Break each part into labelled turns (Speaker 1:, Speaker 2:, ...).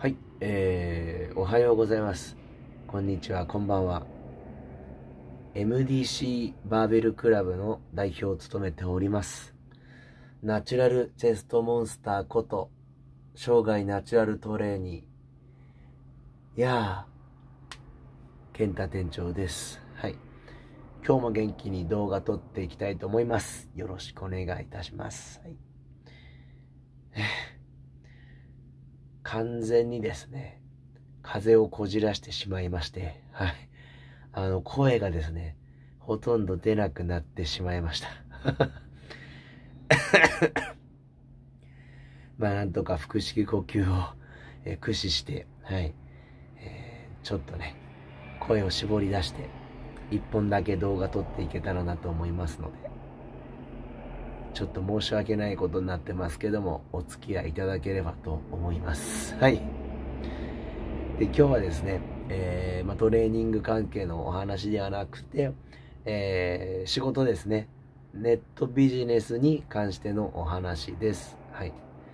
Speaker 1: はい、おはようございます。こんにちは、こんばんは。MDC バーベルクラブの代表を務めております。ナチュラルチェストモンスターこと、生涯ナチュラルトレーニー、健太店長です。はい。今日も元気に動画撮っていきたいと思います。よろしくお願いいたします。はい、完全にですね、風邪をこじらしてしまいまして、はい。声がですね、ほとんど出なくなってしまいました。まあ、なんとか腹式呼吸を、駆使して、はい。ちょっとね、声を絞り出して、一本だけ動画撮っていけたらなと思いますので、ちょっと申し訳ないことになってますけども、お付き合いいただければと思います。はい。で、今日はですね、トレーニング関係のお話ではなくて、仕事ですね。ネットビジネスに関してのお話です。はい。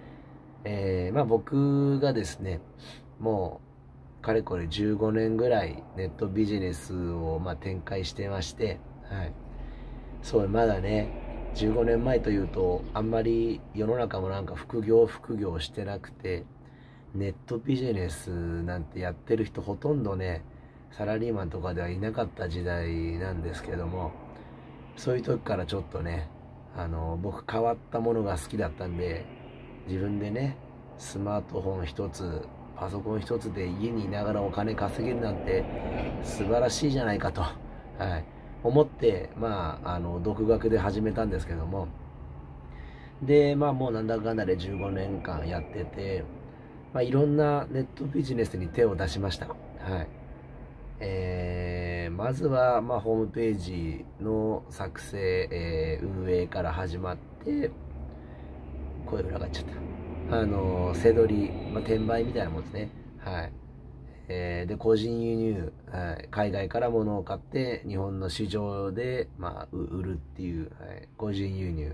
Speaker 1: 僕がですね、もう、かれこれ15年ぐらいネットビジネスを展開してまして、はい。そう、まだね、15年前というと、あんまり世の中もなんか副業してなくて、ネットビジネスなんてやってる人ほとんどね、サラリーマンとかではいなかった時代なんですけども、そういう時からちょっとね、僕変わったものが好きだったんで、自分でね、スマートフォン一つ、パソコン一つで家にいながらお金稼げるなんて素晴らしいじゃないかと、はい、思って、独学で始めたんですけども、で、もうなんだかんだで15年間やってて、いろんなネットビジネスに手を出しました。はい。まずは、ホームページの作成、運営から始まって、声裏がっちゃった。背取り、転売みたいなもんですね。はい。で、個人輸入、はい、海外から物を買って、日本の市場で、売るっていう、はい、個人輸入。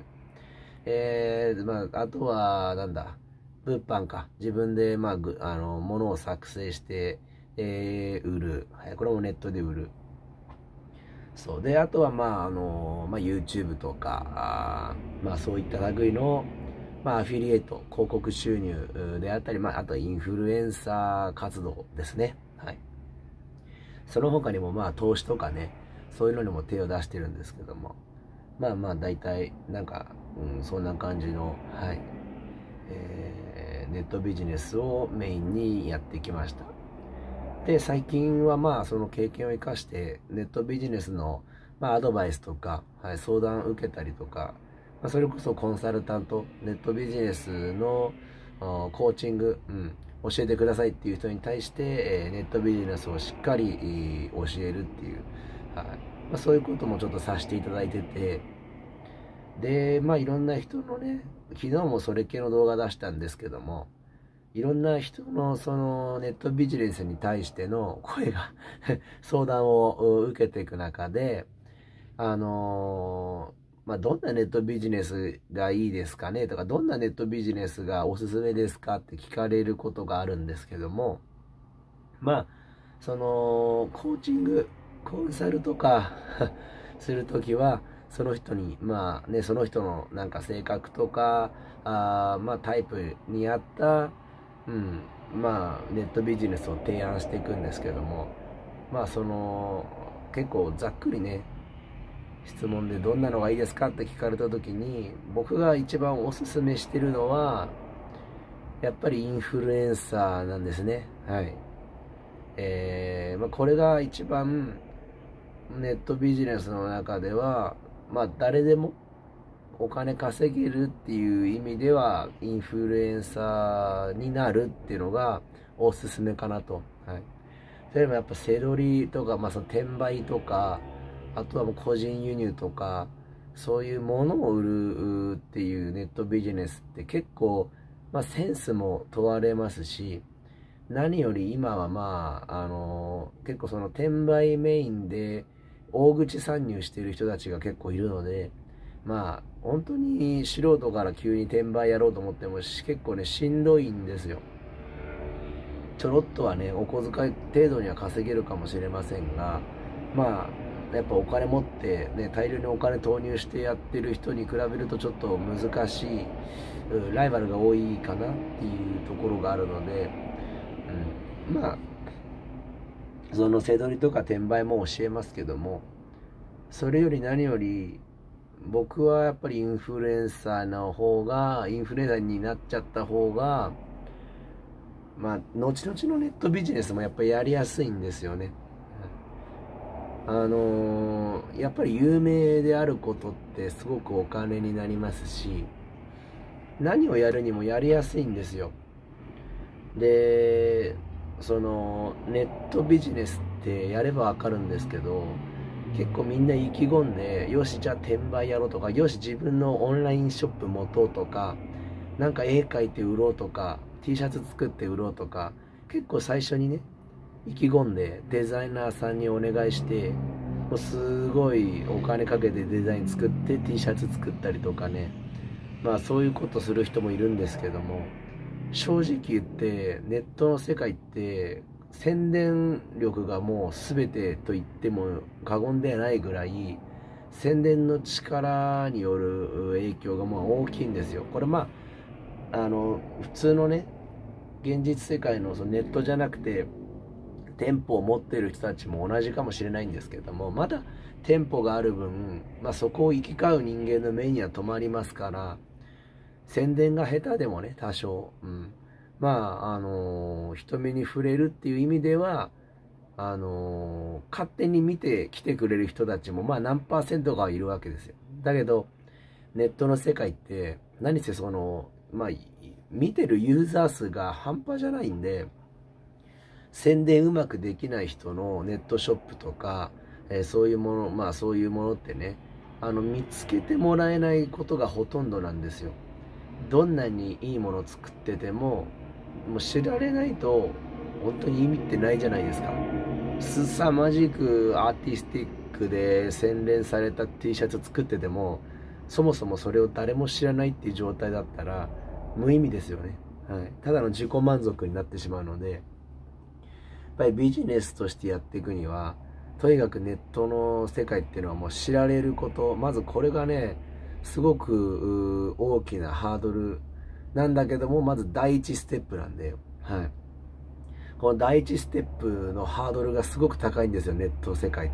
Speaker 1: あとは、物販か。自分で、物を作成して、売る。はい、これもネットで売る。そう。で、あとは、YouTube とか、そういった類の、アフィリエイト、広告収入であったり、あとはインフルエンサー活動ですね。はい。その他にも、投資とかね、そういうのにも手を出してるんですけども、大体、そんな感じの、はい、ネットビジネスをメインにやってきました。で、最近はその経験を生かして、ネットビジネスの、アドバイスとか、はい、相談を受けたりとか、それこそコンサルタント、ネットビジネスのコーチング、教えてくださいっていう人に対して、ネットビジネスをしっかり教えるっていう、はい、そういうこともちょっとさせていただいてて、で、いろんな人のね、昨日もそれ系の動画出したんですけども、いろんな人のそのネットビジネスに対しての声が相談を受けていく中で、どんなネットビジネスがいいですかねとか、どんなネットビジネスがおすすめですかって聞かれることがあるんですけども、そのコーチング、コンサルとかするときは、その人に、その人の性格とか、タイプに合った、ネットビジネスを提案していくんですけども、結構ざっくりね、質問でどんなのがいいですかって聞かれた時に、僕が一番おすすめしてるのは、やっぱりインフルエンサーなんですね。はい。これが一番ネットビジネスの中では、誰でもお金稼げるっていう意味では、インフルエンサーになるっていうのがおすすめかなと。はい。それもやっぱ背取りとか、その転売とか、あとはもう個人輸入とか、そういうものを売るっていうネットビジネスって結構、センスも問われますし、何より今は結構その転売メインで大口参入している人たちが結構いるので、本当に素人から急に転売やろうと思っても結構ね、しんどいんですよ。 ちょろっとはね、お小遣い程度には稼げるかもしれませんが、まあやっぱお金持ってね、大量にお金投入してやってる人に比べるとちょっと難しい、ライバルが多いかなっていうところがあるので、まあその背取りとか転売も教えますけども、それより何より僕はやっぱりインフルエンサーになっちゃった方が、まあ後々のネットビジネスもやっぱりやりやすいんですよね。やっぱり有名であることってすごくお金になりますし、何をやるにもやりやすいんですよ。で、そのネットビジネスってやればわかるんですけど、結構みんな意気込んで、よしじゃあ転売やろうとか、よし自分のオンラインショップ持とうとか、なんか絵描いて売ろうとか、 T シャツ作って売ろうとか、結構最初にね意気込んでデザイナーさんにお願いして、もうすごいお金かけてデザイン作って T シャツ作ったりとかね、まあそういうことする人もいるんですけども、正直言ってネットの世界って宣伝力がもう全てと言っても過言ではないぐらい、宣伝の力による影響がまあ大きいんですよ。これまあ普通のね現実世界のそのネットじゃなくて店舗を持ってる人たちも同じかもしれないんですけども、まだ店舗がある分、まあ、そこを行き交う人間の目には留まりますから、宣伝が下手でもね多少、まあ人目に触れるっていう意味では勝手に見て来てくれる人たちもまあ何%かはいるわけですよ。だけどネットの世界って何せそのまあ見てるユーザー数が半端じゃないんで、宣伝うまくできない人のネットショップとか、そういうものそういうものってね、見つけてもらえないことがほとんどなんですよ。どんなにいいものを作ってても、もう知られないと本当に意味ってないじゃないですか。凄まじくアーティスティックで洗練された T シャツ作ってても、そもそもそれを誰も知らないっていう状態だったら無意味ですよね。ただの自己満足になってしまうので、やっぱりビジネスとしてやっていくには、とにかくネットの世界っていうのはもう知られること、まずこれがねすごく大きなハードルなんだけども、まず第一ステップなんで、この第一ステップのハードルがすごく高いんですよ、ネット世界って。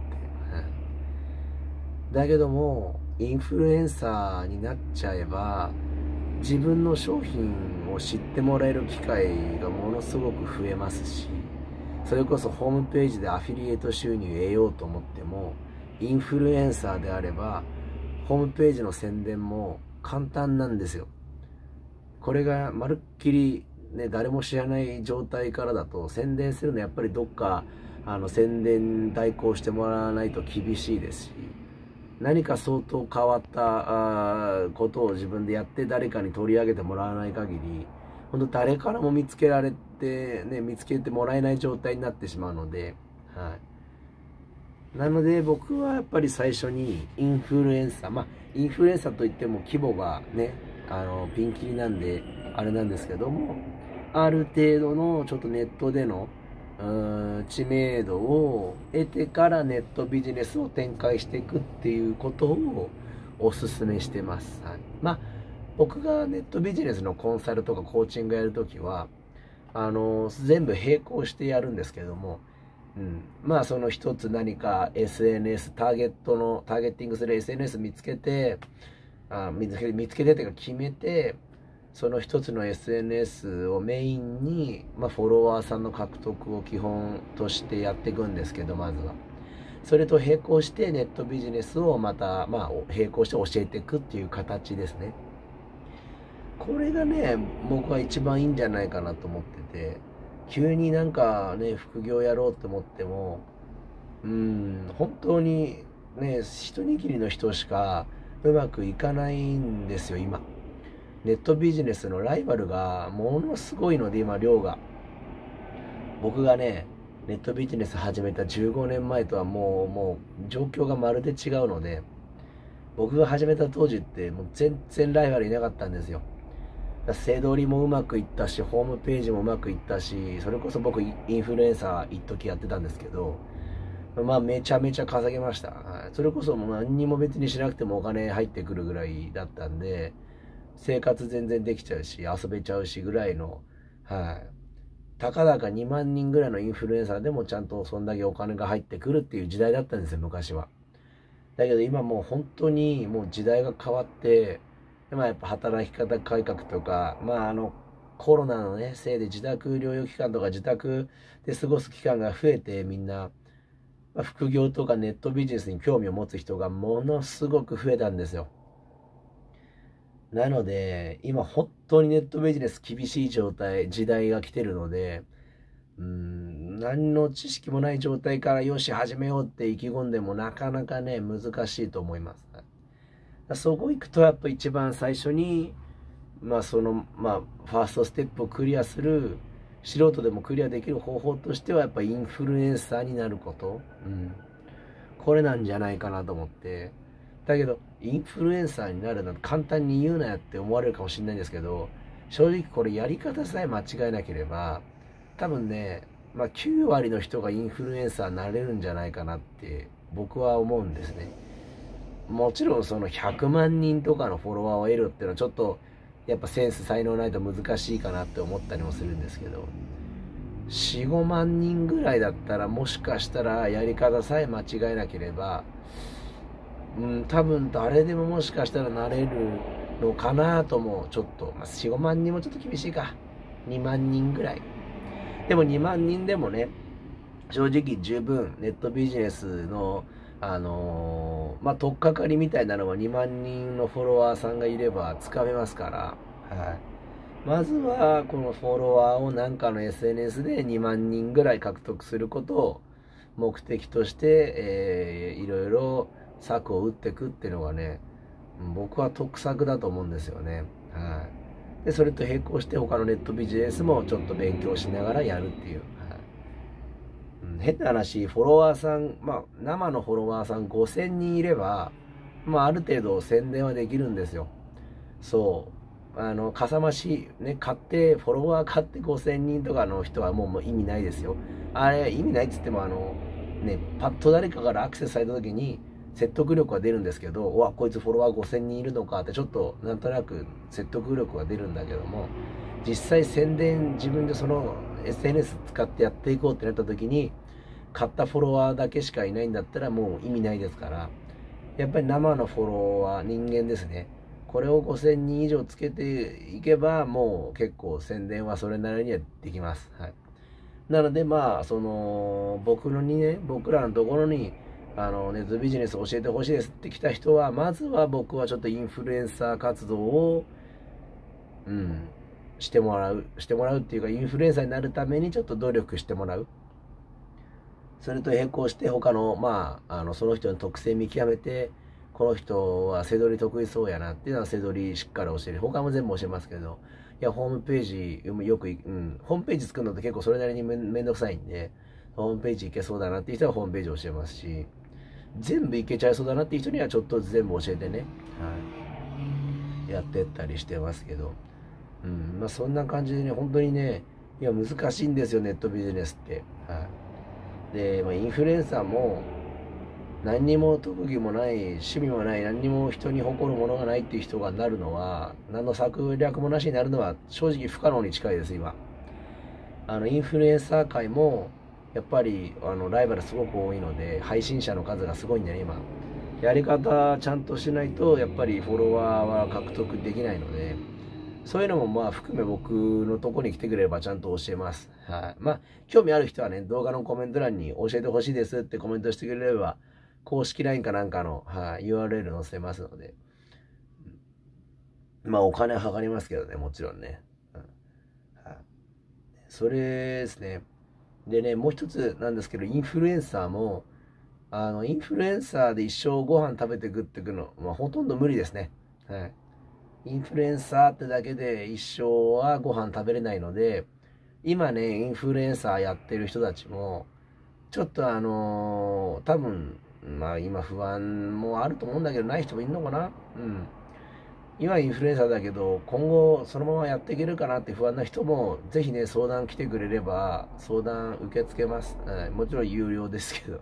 Speaker 1: だけどもインフルエンサーになっちゃえば、自分の商品を知ってもらえる機会がものすごく増えますし、それこそホームページでアフィリエイト収入を得ようと思っても、インフルエンサーであればホームページの宣伝も簡単なんですよ。これがまるっきりね、誰も知らない状態からだと、宣伝するのやっぱりどっか宣伝代行してもらわないと厳しいですし、何か相当変わったことを自分でやって誰かに取り上げてもらわない限り、本当誰からも見つけられてね、見つけてもらえない状態になってしまうので、なので僕はやっぱり最初にインフルエンサー、インフルエンサーといっても規模がねピンキリなんであれなんですけども、ある程度のちょっとネットでの知名度を得てからネットビジネスを展開していくっていうことをお勧めしてます。僕がネットビジネスのコンサルとかコーチングやるときは全部並行してやるんですけども、その一つ何か SNS ターゲッティングする SNS 見つけて見つけてというか決めて、その一つの SNS をメインに、フォロワーさんの獲得を基本としてやっていくんですけど、まずはそれと並行してネットビジネスをまた並行して教えていくっていう形ですね。これがね僕は一番いいんじゃないかなと思ってて、急になんかね副業やろうと思っても本当にね一握りの人しかうまくいかないんですよ。今ネットビジネスのライバルがものすごいので、今量が、僕がねネットビジネス始めた15年前とはもう状況がまるで違うので、僕が始めた当時ってもう全然ライバルいなかったんですよ。 背取りもうまくいったし、ホームページもうまくいったし、それこそ僕インフルエンサー一時やってたんですけど、まあめちゃめちゃ稼げました。はい、それこそもう何にも別にしなくてもお金入ってくるぐらいだったんで、生活全然できちゃうし、遊べちゃうしぐらいの、はい。たかだか2万人ぐらいのインフルエンサーでもちゃんとそんだけお金が入ってくるっていう時代だったんですよ、昔は。だけど今もう本当にもう時代が変わって、まあやっぱ働き方改革とか、まあコロナのね、せいで自宅療養期間とか自宅で過ごす期間が増えてみんな、副業とかネットビジネスに興味を持つ人がものすごく増えたんですよ。なので、今本当にネットビジネス厳しい時代が来てるので、何の知識もない状態からよし始めようって意気込んでもなかなかね、難しいと思います。そこ行くとやっぱ一番最初に、ファーストステップをクリアする、素人でもクリアできる方法としてはやっぱインフルエンサーになること。これなんじゃないかなと思って。だけど、インフルエンサーになるなんて簡単に言うなよって思われるかもしれないんですけど、正直これやり方さえ間違えなければ、多分ね、9割の人がインフルエンサーになれるんじゃないかなって僕は思うんですね。もちろんその100万人とかのフォロワーを得るっていうのはちょっとやっぱセンス才能ないと難しいかなって思ったりもするんですけど、4、5万人ぐらいだったらもしかしたらやり方さえ間違えなければ、多分誰でももしかしたらなれるのかなともちょっと、4、5万人もちょっと厳しいか。2万人ぐらい。でも2万人でもね、正直十分ネットビジネスの、取っかかりみたいなのは2万人のフォロワーさんがいればつかめますから、はい。まずはこのフォロワーをなんかの SNS で2万人ぐらい獲得することを目的として、いろいろ策を打っていくっていうのがね、僕は得策だと思うんですよね。はい。で、それと並行して他のネットビジネスもちょっと勉強しながらやるっていう。はい、変な話、フォロワーさん、生のフォロワーさん5000人いれば、ある程度宣伝はできるんですよ。そう。かさ増し、ね、フォロワー買って5000人とかの人はもう意味ないですよ。あれ、意味ないっつっても、パッと誰かからアクセスされた時に、説得力は出るんですけど、こいつフォロワー5000人いるのかってちょっとなんとなく説得力は出るんだけども、実際宣伝自分でその SNS 使ってやっていこうってなった時に、買ったフォロワーだけしかいないんだったらもう意味ないですから、やっぱり生のフォロワー、人間ですね。これを5000人以上つけていけば、もう結構宣伝はそれなりにはできます。はい。なので僕らのところに、ネットビジネス教えてほしいですって来た人は、まずは僕はちょっとインフルエンサー活動を、してもらうっていうか、インフルエンサーになるためにちょっと努力してもらう。それと並行して他の、その人の特性見極めて、この人は背取り得意そうやなっていうのは背取りしっかり教える。他も全部教えますけど、いや、ホームページ、ホームページ作るのって結構それなりにめんどくさいんで、ホームページいけそうだなっていう人はホームページ教えますし、全部いけちゃいそうだなっていう人にはちょっとずつ全部教えてね、はい、やってったりしてますけど、そんな感じでね、本当にね、いや、難しいんですよ、ネットビジネスって。はい。で、インフルエンサーも、何にも特技もない、趣味もない、何にも人に誇るものがないっていう人がなるのは、何の策略もなしになるのは正直不可能に近いです、今。インフルエンサー界も、やっぱり、ライバルすごく多いので、配信者の数がすごいんだよね、今。やり方ちゃんとしないと、やっぱりフォロワーは獲得できないので、そういうのも含め僕のとこに来てくれればちゃんと教えます。はい。興味ある人はね、動画のコメント欄に教えてほしいですってコメントしてくれれば、公式 LINE かなんかの、URL 載せますので。お金はかかりますけどね、もちろんね。それですね。でね、もう一つなんですけど、インフルエンサーも、インフルエンサーで一生ご飯食べて食ってくの、ほとんど無理ですね。はい。インフルエンサーってだけで一生はご飯食べれないので、今ね、インフルエンサーやってる人たちも、ちょっと多分、今不安もあると思うんだけど、ない人もいるのかな。 今インフルエンサーだけど、今後そのままやっていけるかなって不安な人も、ぜひね、相談来てくれれば、相談受け付けます。もちろん有料ですけど。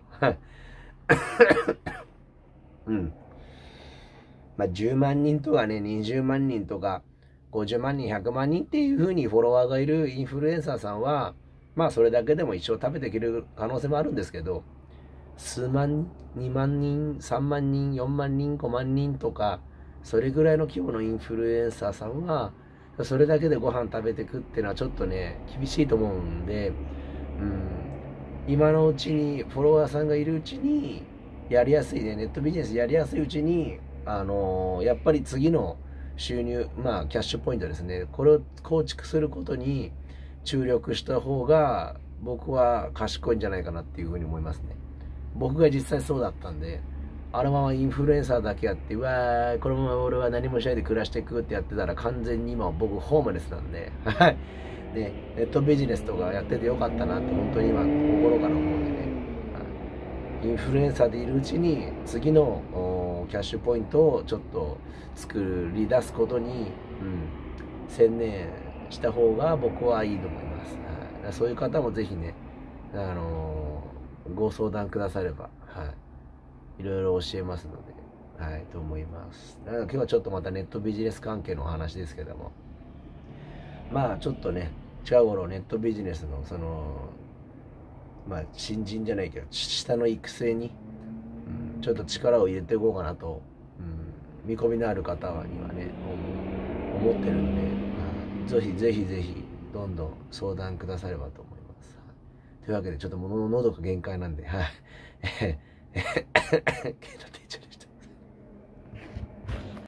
Speaker 1: うん。まあ、10万人とかね、20万人とか、50万人、100万人っていう風にフォロワーがいるインフルエンサーさんは、まあそれだけでも一生食べていける可能性もあるんですけど、数万、2万人、3万人、4万人、5万人とか、それぐらいの規模のインフルエンサーさんは、それだけでご飯食べてくっていうのはちょっとね、厳しいと思うんで、うん、今のうちに、フォロワーさんがいるうちに、やりやすいね、ネットビジネスやりやすいうちに、やっぱり次の収入、まあ、キャッシュポイントですね。これを構築することに注力した方が、僕は賢いんじゃないかなっていうふうに思いますね。僕が実際そうだったんで、あのままインフルエンサーだけやって、うわー、このまま俺は何もしないで暮らしていくってやってたら、完全に今僕ホームレスなんで、はい。ね、ネットビジネスとかやっててよかったなって本当に今心から思うんでね、インフルエンサーでいるうちに次のキャッシュポイントをちょっと作り出すことに、専念した方が僕はいいと思います。はい、そういう方もぜひね、ご相談くだされば、はい、いろいろ教えますので、はい、と思います。今日はちょっとまたネットビジネス関係のお話ですけども、まあちょっとね、近頃ネットビジネスのまあ新人じゃないけど下の育成に、ちょっと力を入れていこうかなと、見込みのある方にはね思ってるんで、ぜひぜひぜひどんどん相談くださればと思います。というわけでちょっと喉が限界なんで、はい。ケイトティーチャー